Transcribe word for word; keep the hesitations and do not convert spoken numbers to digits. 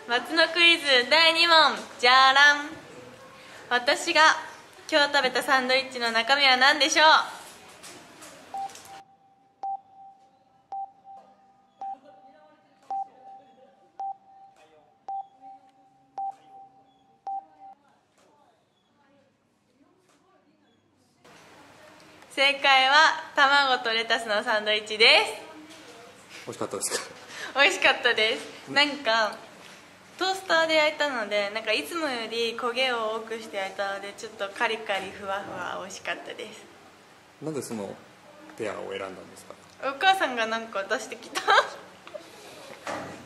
松のクイズだいに問、じゃらん。私が今日食べたサンドイッチの中身は何でしょう？正解は卵とレタスのサンドイッチです。 美味しかったですか？ 美味しかったです。なんかトースターで焼いたので、なんかいつもより焦げを多くして焼いたので、ちょっとカリカリふわふわ美味しかったです。 なんでそのペアを選んだんですか？ お母さんがなんか出してきた